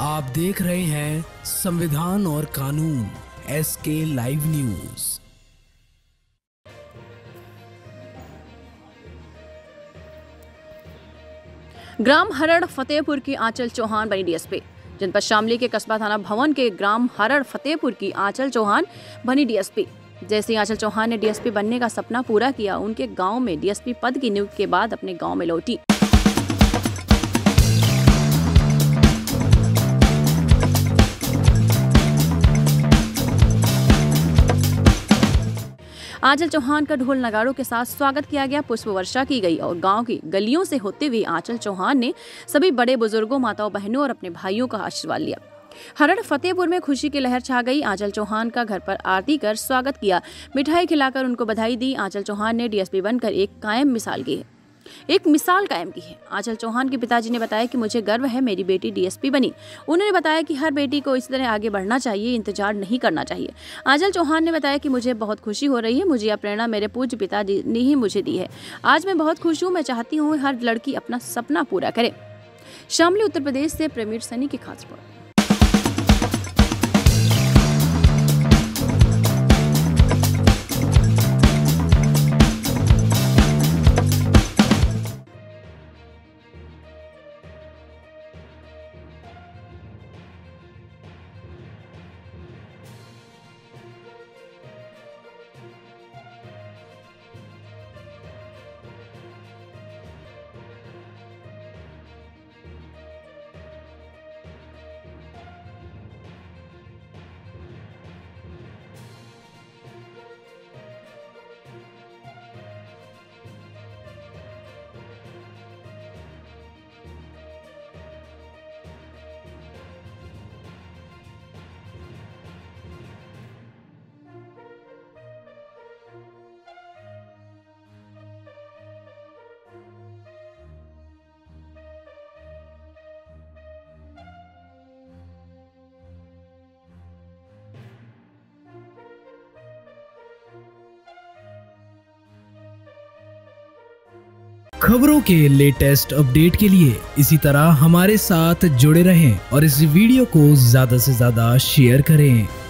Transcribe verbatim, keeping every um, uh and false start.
आप देख रहे हैं संविधान और कानून एस के लाइव न्यूज। ग्राम हरड़ फतेहपुर की आंचल चौहान बनी डीएसपी। जनपद शामली के कस्बा थाना भवन के ग्राम हरड़ फतेहपुर की आंचल चौहान बनी डीएसपी। जैसे आंचल चौहान ने डीएसपी बनने का सपना पूरा किया, उनके गांव में डीएसपी पद की नियुक्ति के बाद अपने गांव में लौटी। आंचल चौहान का ढोल नगाड़ों के साथ स्वागत किया गया, पुष्प वर्षा की गई और गांव की गलियों से होते हुए आंचल चौहान ने सभी बड़े बुजुर्गों, माताओं, बहनों और अपने भाइयों का आशीर्वाद लिया। हरड़ फतेहपुर में खुशी की लहर छा गई। आंचल चौहान का घर पर आरती कर स्वागत किया, मिठाई खिलाकर उनको बधाई दी। आंचल चौहान ने डीएसपी बनकर एक कायम मिसाल की है एक मिसाल कायम की है। आंचल चौहान के पिताजी ने बताया कि मुझे गर्व है, मेरी बेटी डीएसपी बनी। उन्होंने बताया कि हर बेटी को इस तरह आगे बढ़ना चाहिए, इंतजार नहीं करना चाहिए। आंचल चौहान ने बताया कि मुझे बहुत खुशी हो रही है, मुझे यह प्रेरणा मेरे पूज्य पिताजी ने ही मुझे दी है। आज मैं बहुत खुश हूँ। मैं चाहती हूँ हर लड़की अपना सपना पूरा करे। शामली उत्तर प्रदेश से प्रवीण सनी की खास रिपोर्ट। खबरों के लेटेस्ट अपडेट के लिए इसी तरह हमारे साथ जुड़े रहें और इस वीडियो को ज्यादा से ज्यादा शेयर करें।